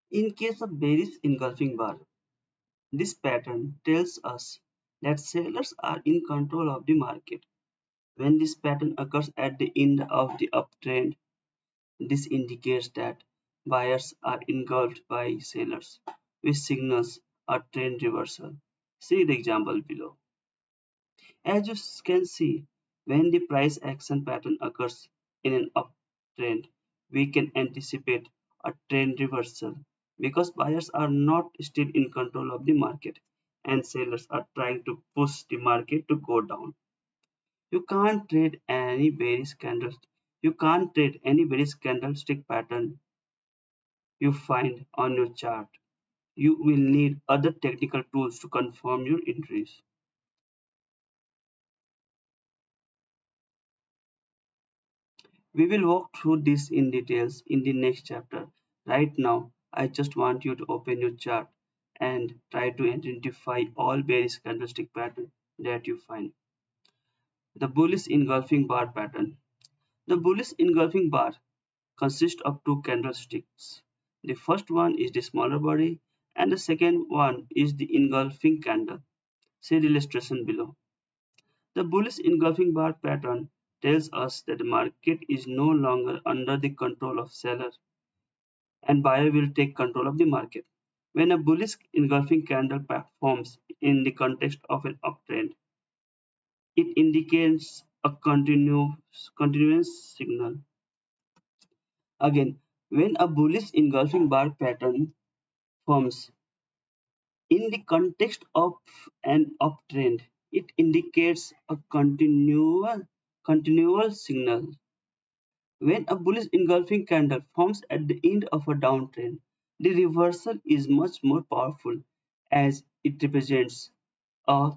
In case of bearish engulfing bar, this pattern tells us that sellers are in control of the market. When this pattern occurs at the end of the uptrend, this indicates that buyers are engulfed by sellers, which signals a trend reversal. See the example below. As you can see, when the price action pattern occurs in an uptrend, we can anticipate a trend reversal because buyers are not still in control of the market and sellers are trying to push the market to go down. You can't trade any bearish candle. You can't trade any bearish candlestick pattern you find on your chart. You will need other technical tools to confirm your entries. We will walk through this in details in the next chapter. Right now, I just want you to open your chart and try to identify all bearish candlestick pattern that you find. The bullish engulfing bar pattern. The bullish engulfing bar consists of two candlesticks. The first one is the smaller body and the second one is the engulfing candle. See the illustration below. The bullish engulfing bar pattern tells us that the market is no longer under the control of seller and buyer will take control of the market. When a bullish engulfing candle forms in the context of an uptrend, it indicates a continuous signal. Again, when a bullish engulfing bar pattern forms in the context of an uptrend, it indicates a continual signal. When a bullish engulfing candle forms at the end of a downtrend, the reversal is much more powerful as it represents a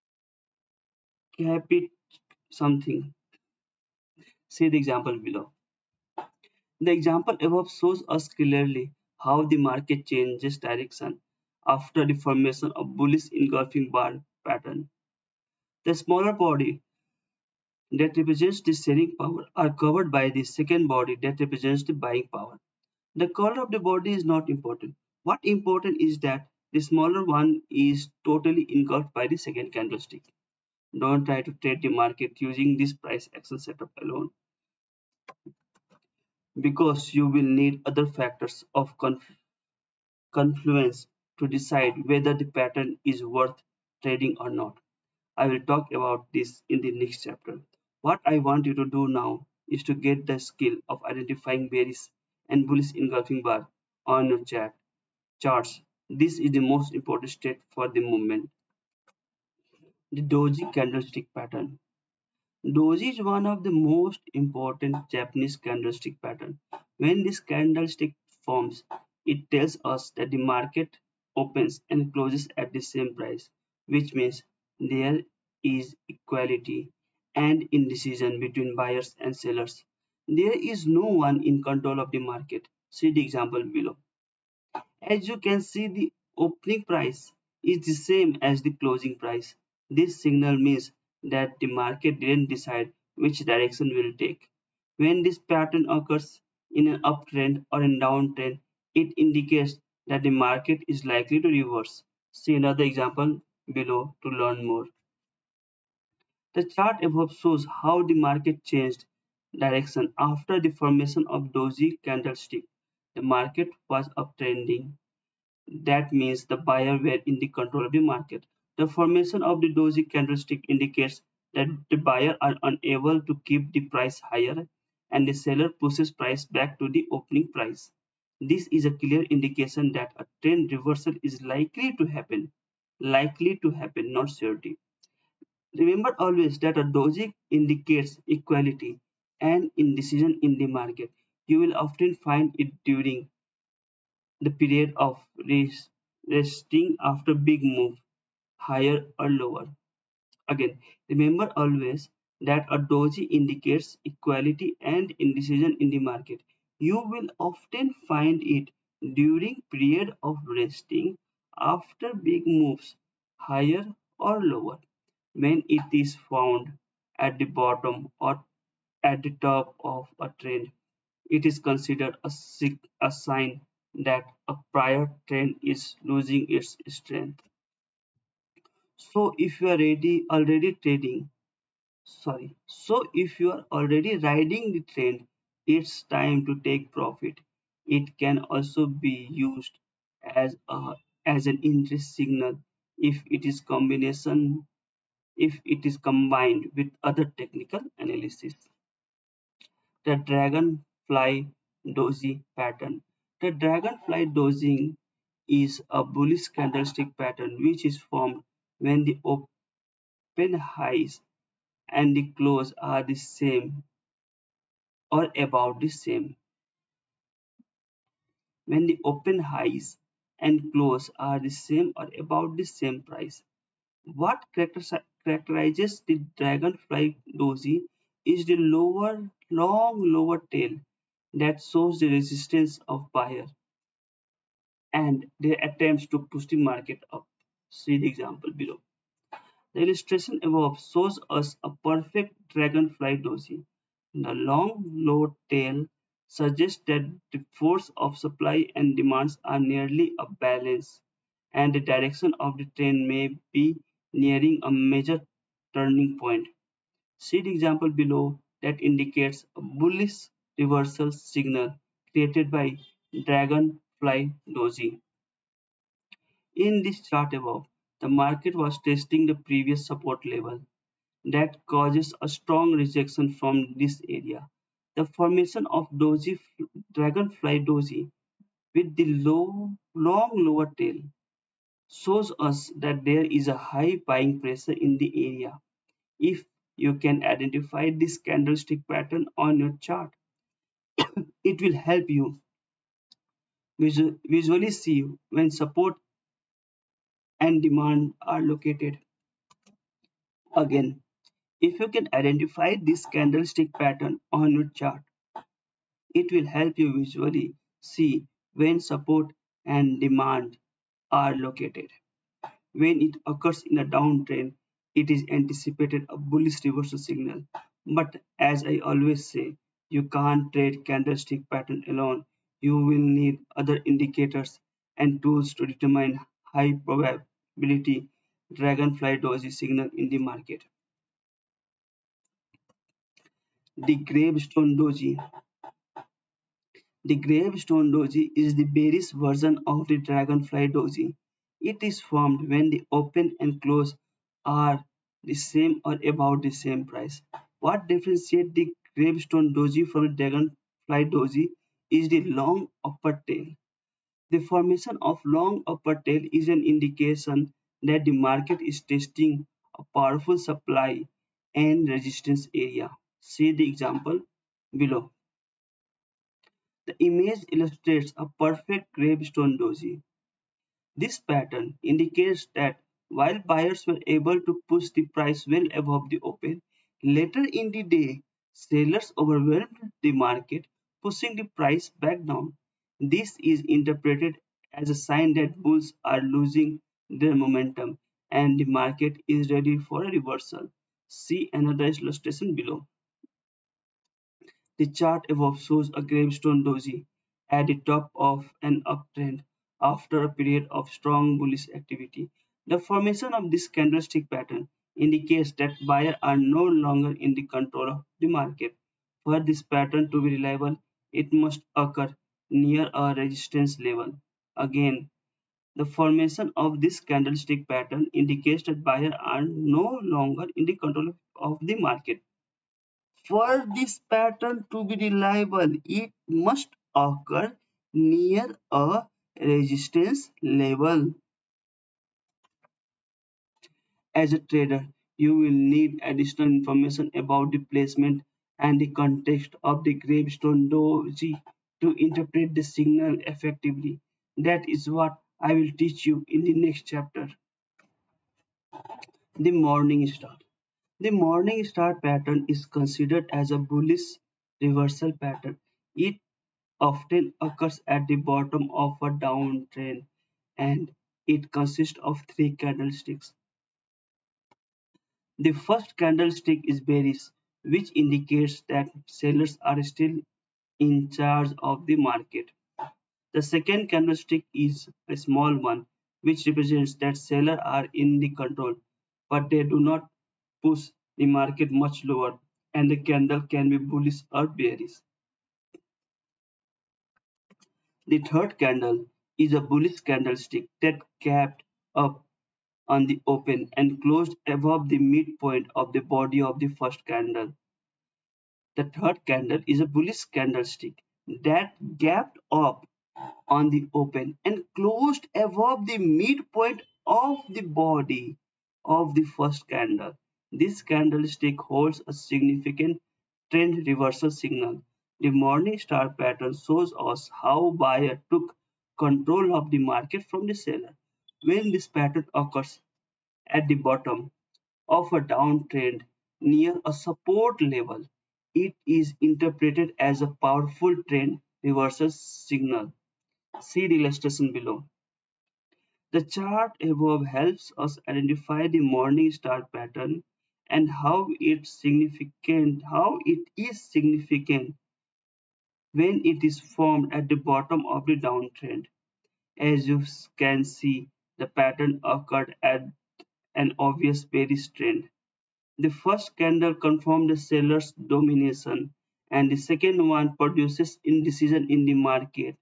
capit something. See the example below. The example above shows us clearly how the market changes direction after the formation of bullish engulfing bar pattern. The smaller body that represents the selling power are covered by the second body that represents the buying power. The color of the body is not important. What important is that the smaller one is totally engulfed by the second candlestick. Don't try to trade the market using this price action setup alone because you will need other factors of confluence to decide whether the pattern is worth trading or not. I will talk about this in the next chapter. What I want you to do now is to get the skill of identifying bearish and bullish engulfing bar on your charts. This is the most important step for the movement. The doji candlestick pattern. Doji is one of the most important Japanese candlestick pattern. When this candlestick forms, it tells us that the market opens and closes at the same price, which means there is equality and indecision between buyers and sellers. There is no one in control of the market. See the example below. As you can see, the opening price is the same as the closing price. This signal means that the market didn't decide which direction will take. When this pattern occurs in an uptrend or a downtrend, it indicates that the market is likely to reverse. See another example below to learn more. The chart above shows how the market changed direction after the formation of doji candlestick. The market was uptrending. That means the buyer were in the control of the market. The formation of the doji candlestick indicates that the buyer are unable to keep the price higher and the seller pushes price back to the opening price. This is a clear indication that a trend reversal is likely to happen. Likely to happen, not surety. Remember always that a doji indicates equality and indecision in the market. You will often find it during the period of resting after big move, higher or lower. Again, remember always that a doji indicates equality and indecision in the market. You will often find it during period of resting after big moves, higher or lower. When it is found at the bottom or at the top of a trend, it is considered a sign that a prior trend is losing its strength. So if you are ready already trading, so if you are already riding the trend, it's time to take profit. It can also be used as a as an interest signal if it is combination if it is combined with other technical analysis. The dragonfly doji pattern. The dragonfly dozing is a bullish candlestick pattern which is formed when the open highs and the close are the same or about the same. When the open highs and close are the same or about the same price. What characterizes the dragonfly doji is the long lower tail that shows the resistance of buyer and their attempts to push the market up. See the example below. The illustration above shows us a perfect dragonfly doji. The long low tail suggests that the force of supply and demands are nearly a balance, and the direction of the trend may be nearing a major turning point. See the example below that indicates a bullish reversal signal created by dragonfly doji. In this chart above, the market was testing the previous support level that causes a strong rejection from this area. The formation of dragonfly doji with the long lower tail shows us that there is a high buying pressure in the area. If you can identify this candlestick pattern on your chart, it will help you visually see when support and demand are located. Again, if you can identify this candlestick pattern on your chart, it will help you visually see when support and demand are located. When it occurs in a downtrend, it is anticipated a bullish reversal signal. But as I always say, you can't trade candlestick pattern alone. You will need other indicators and tools to determine high probability dragonfly doji signal in the market. The gravestone doji. The gravestone doji is the bearish version of the dragonfly doji. It is formed when the open and close are the same or about the same price. What differentiates the gravestone doji from the dragonfly doji is the long upper tail. The formation of long upper tail is an indication that the market is testing a powerful supply and resistance area. See the example below. The image illustrates a perfect gravestone doji. This pattern indicates that while buyers were able to push the price well above the open, later in the day, sellers overwhelmed the market, pushing the price back down. This is interpreted as a sign that bulls are losing their momentum and the market is ready for a reversal. See another illustration below. The chart above shows a gravestone doji at the top of an uptrend after a period of strong bullish activity. The formation of this candlestick pattern indicates that buyers are no longer in the control of the market. For this pattern to be reliable, it must occur near a resistance level. Again, the formation of this candlestick pattern indicates that buyers are no longer in the control of the market. For this pattern to be reliable, it must occur near a resistance level. As a trader, you will need additional information about the placement and the context of the gravestone doji to interpret the signal effectively. That is what I will teach you in the next chapter. The morning star. The morning star pattern is considered as a bullish reversal pattern. It often occurs at the bottom of a downtrend and it consists of three candlesticks. The first candlestick is bearish, which indicates that sellers are still in charge of the market. The second candlestick is a small one, which represents that sellers are in the control, but they do not push the market much lower, and the candle can be bullish or bearish. The third candle is a bullish candlestick that gapped up on the open and closed above the midpoint of the body of the first candle. The third candle is a bullish candlestick that gapped up on the open and closed above the midpoint of the body of the first candle. This candlestick holds a significant trend reversal signal. The morning star pattern shows us how buyer took control of the market from the seller. When this pattern occurs at the bottom of a downtrend near a support level, it is interpreted as a powerful trend reversal signal. See the illustration below. The chart above helps us identify the morning star pattern and how it is significant when it is formed at the bottom of the downtrend. As you can see, the pattern occurred at an obvious bearish trend. The first candle confirmed the seller's domination, and the second one produces indecision in the market.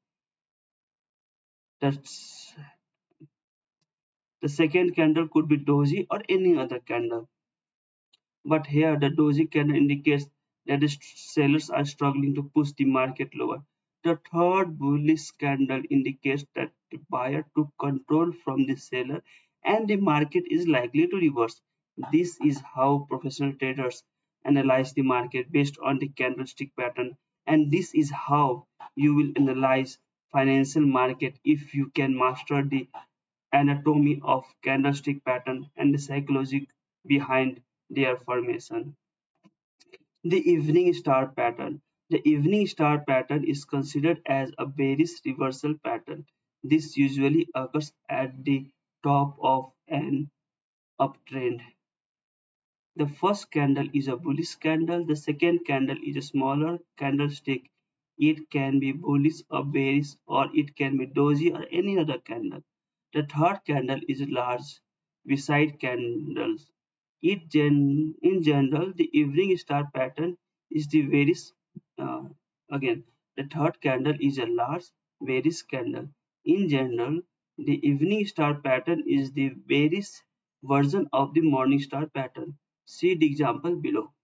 That's the second candle could be doji or any other candle. But here the doji candle indicates that the sellers are struggling to push the market lower. The third bullish candle indicates that the buyer took control from the seller and the market is likely to reverse. This is how professional traders analyze the market based on the candlestick pattern, and this is how you will analyze financial market if you can master the anatomy of candlestick pattern and the psychology behind their formation. The evening star pattern. The evening star pattern is considered as a bearish reversal pattern. This usually occurs at the top of an uptrend. The first candle is a bullish candle. The second candle is a smaller candlestick. It can be bullish or bearish, or it can be doji or any other candle. The third candle is large beside candles. In general, the evening star pattern is the bearish. Uh, Again, the third candle is a large bearish candle. In general, the evening star pattern is the bearish version of the morning star pattern. See the example below.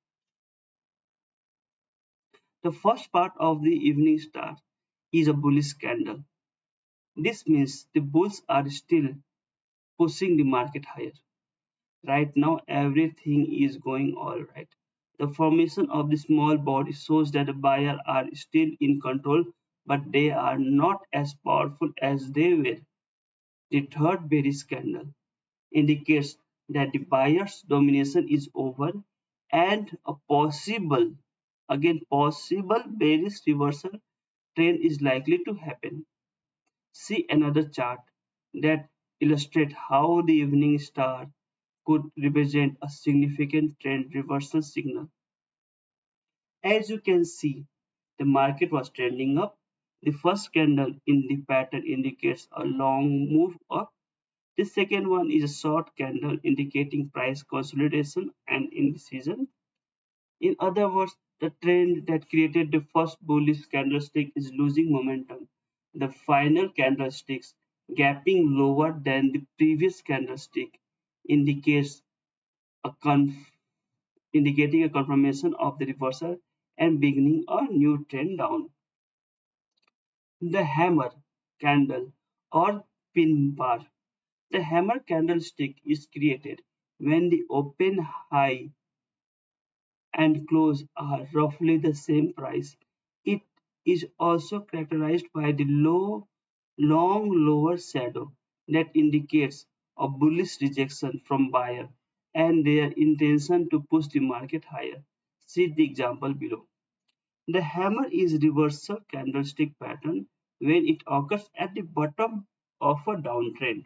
The first part of the evening star is a bullish candle. This means the bulls are still pushing the market higher. Right now, everything is going all right. The formation of the small body shows that the buyers are still in control, but they are not as powerful as they were. The third bearish candle indicates that the buyer's domination is over and a possible bearish reversal trend is likely to happen. See another chart that illustrates how the evening star could represent a significant trend reversal signal. As you can see, the market was trending up. The first candle in the pattern indicates a long move up. The second one is a short candle indicating price consolidation and indecision. In other words, the trend that created the first bullish candlestick is losing momentum. The final candlesticks gapping lower than the previous candlestick indicates a indicating a confirmation of the reversal and beginning a new trend down. The hammer candle or pin bar. The hammer candlestick is created when the open high and close are roughly the same price. It is also characterized by the long lower shadow that indicates a bullish rejection from buyer and their intention to push the market higher. See the example below. The hammer is reversal candlestick pattern when it occurs at the bottom of a downtrend.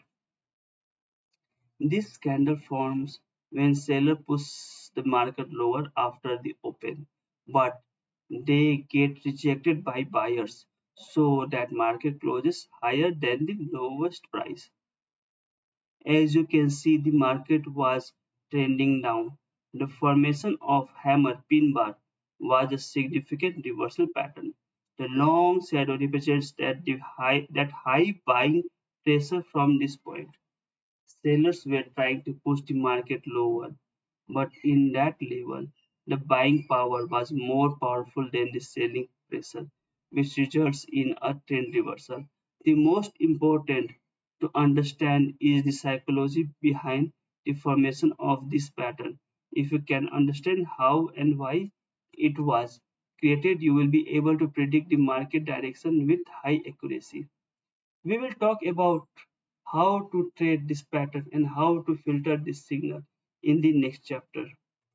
This candle forms when seller pushes the market lower after the open, but they get rejected by buyers. so that market closes higher than the lowest price. As you can see, the market was trending down. The formation of hammer pin bar was a significant reversal pattern. The long shadow represents that high buying pressure from this point. Sellers were trying to push the market lower, but in that level, the buying power was more powerful than the selling pressure, which results in a trend reversal. The most important to understand is the psychology behind the formation of this pattern. If you can understand how and why it was created, you will be able to predict the market direction with high accuracy. We will talk about how to trade this pattern and how to filter this signal in the next chapter.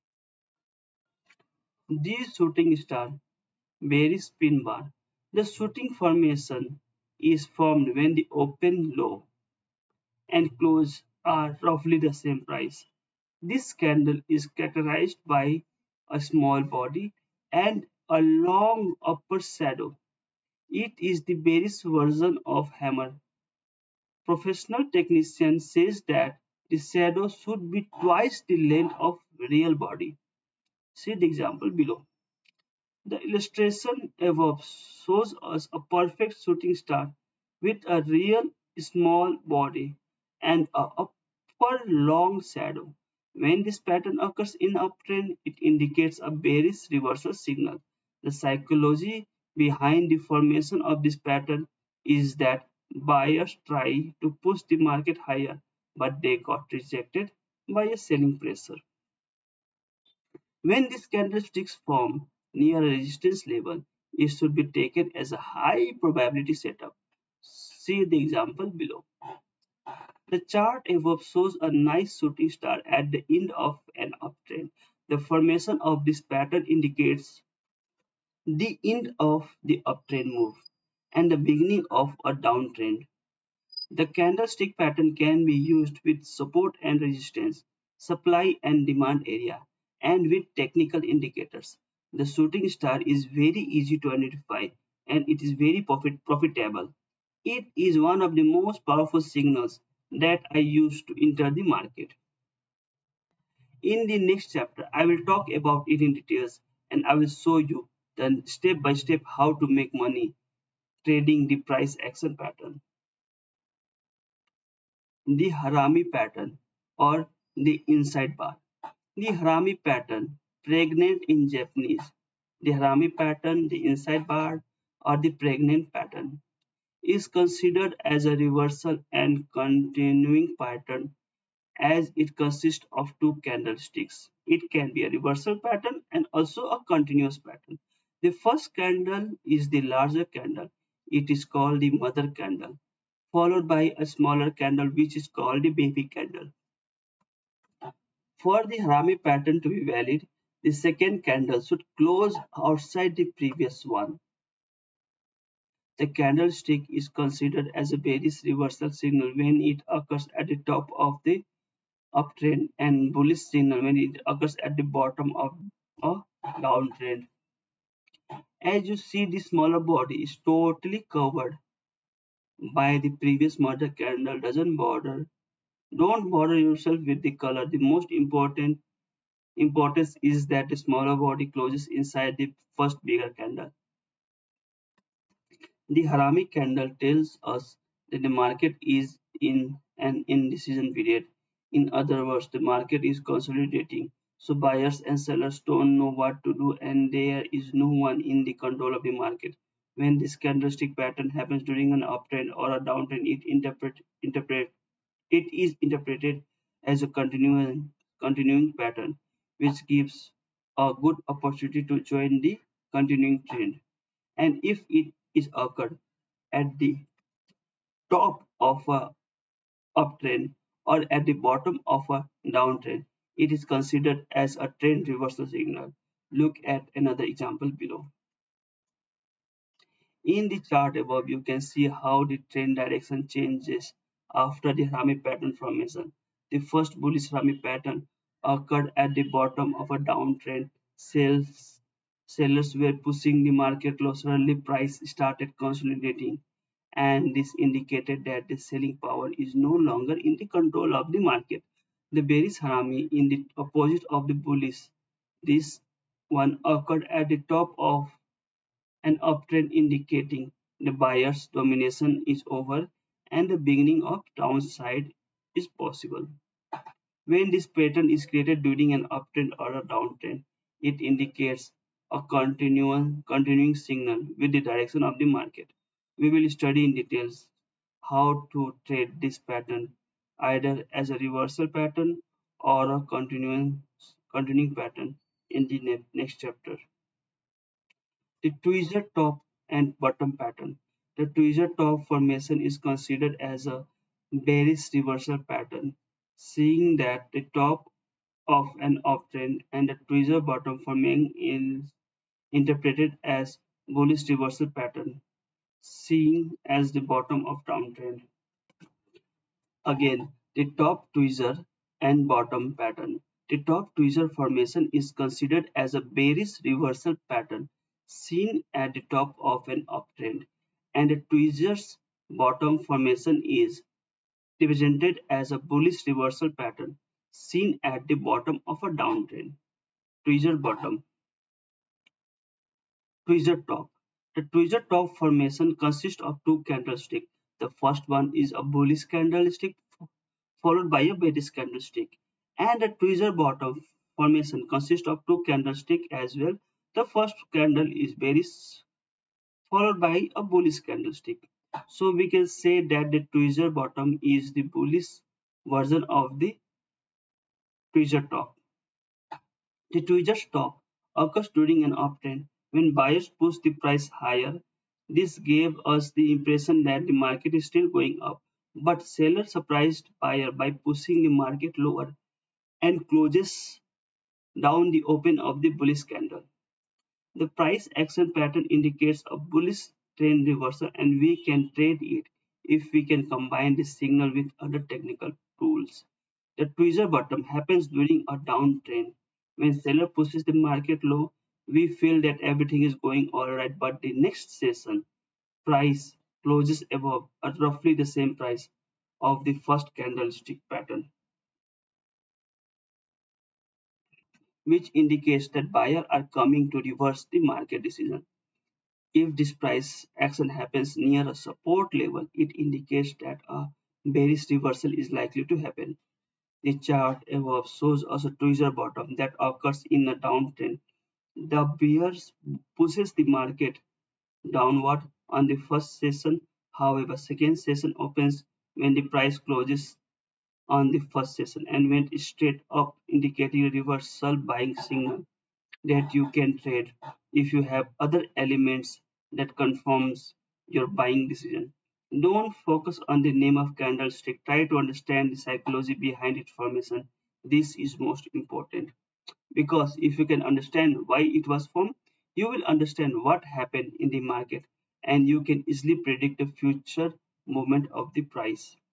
This shooting star varies pin bar. The shooting formation is formed when the open low and close are roughly the same price. This candle is characterized by a small body and a long upper shadow. It is the bearish version of hammer. Professional technician says that the shadow should be twice the length of real body. See the example below. The illustration above shows us a perfect shooting star with a real small body and a upper long shadow. When this pattern occurs in uptrend, it indicates a bearish reversal signal. The psychology behind the formation of this pattern is that buyers try to push the market higher, but they got rejected by a selling pressure. When these candlesticks form near a resistance level, it should be taken as a high probability setup. See the example below. The chart above shows a nice shooting star at the end of an uptrend. The formation of this pattern indicates the end of the uptrend move and the beginning of a downtrend. The candlestick pattern can be used with support and resistance, supply and demand area, and with technical indicators. The shooting star is very easy to identify and it is very profitable. It is one of the most powerful signals that I use to enter the market. In the next chapter, I will talk about it in details and I will show you the step by step how to make money trading the price action pattern. The Harami pattern or the inside bar. The Harami pattern, pregnant in Japanese. The Harami pattern, the inside bar, or the pregnant pattern, is considered as a reversal and continuing pattern as it consists of two candlesticks. It can be a reversal pattern and also a continuous pattern. The first candle is the larger candle. It is called the mother candle, followed by a smaller candle which is called the baby candle. For the Harami pattern to be valid, the second candle should close outside the previous one. The candlestick is considered as a bearish reversal signal when it occurs at the top of the uptrend and bullish signal when it occurs at the bottom of a downtrend. As you see, the smaller body is totally covered by the previous mother candle. Don't bother yourself with the color. The most important importance is that the smaller body closes inside the first bigger candle. The Harami candle tells us that the market is in an indecision period. In other words, the market is consolidating. So buyers and sellers don't know what to do and there is no one in the control of the market. When this candlestick pattern happens during an uptrend or a downtrend, it is interpreted as a continuing pattern, which gives a good opportunity to join the continuing trend. And if it is occurred at the top of a uptrend or at the bottom of a downtrend, it is considered as a trend reversal signal. Look at another example below. In the chart above, you can see how the trend direction changes after the Rami pattern formation. The first bullish Rami pattern occurred at the bottom of a downtrend. Sales Sellers were pushing the market low, suddenly price started consolidating, and this indicated that the selling power is no longer in the control of the market. The bearish harami in the opposite of the bullish. This one occurred at the top of an uptrend indicating the buyer's domination is over and the beginning of downside is possible. When this pattern is created during an uptrend or a downtrend, it indicates a continuing signal with the direction of the market. We will study in details how to trade this pattern either as a reversal pattern or a continuing pattern in the next chapter. The tweezer top and bottom pattern. The tweezer top formation is considered as a bearish reversal pattern, seeing that the top of an uptrend and the tweezer bottom forming is interpreted as bullish reversal pattern, seeing as the bottom of downtrend. Again, the top tweezer and bottom pattern. The top tweezer formation is considered as a bearish reversal pattern seen at the top of an uptrend, and the tweezer's bottom formation is represented as a bullish reversal pattern seen at the bottom of a downtrend. Tweezer bottom, tweezer top. The tweezer top formation consists of two candlesticks. The first one is a bullish candlestick followed by a bearish candlestick. And the tweezer bottom formation consists of two candlesticks as well. The first candle is bearish followed by a bullish candlestick. So we can say that the tweezer bottom is the bullish version of the tweezer top. The tweezer top occurs during an uptrend when buyers push the price higher. This gave us the impression that the market is still going up, but sellers surprised buyer by pushing the market lower and closes down the open of the bullish candle. The price action pattern indicates a bullish trend reversal and we can trade it if we can combine this signal with other technical tools. The tweezer bottom happens during a downtrend. When seller pushes the market low, we feel that everything is going alright, but the next session price closes above at roughly the same price of the first candlestick pattern, which indicates that buyers are coming to reverse the market decision. If this price action happens near a support level, it indicates that a bearish reversal is likely to happen. The chart above shows us a tweezer bottom that occurs in a downtrend. The bears pushes the market downward on the first session. However, second session opens when the price closes on the first session and went straight up, indicating a reversal buying signal that you can trade if you have other elements that confirms your buying decision. Don't focus on the name of candlestick. Try to understand the psychology behind its formation. This is most important because if you can understand why it was formed, you will understand what happened in the market and you can easily predict the future movement of the price.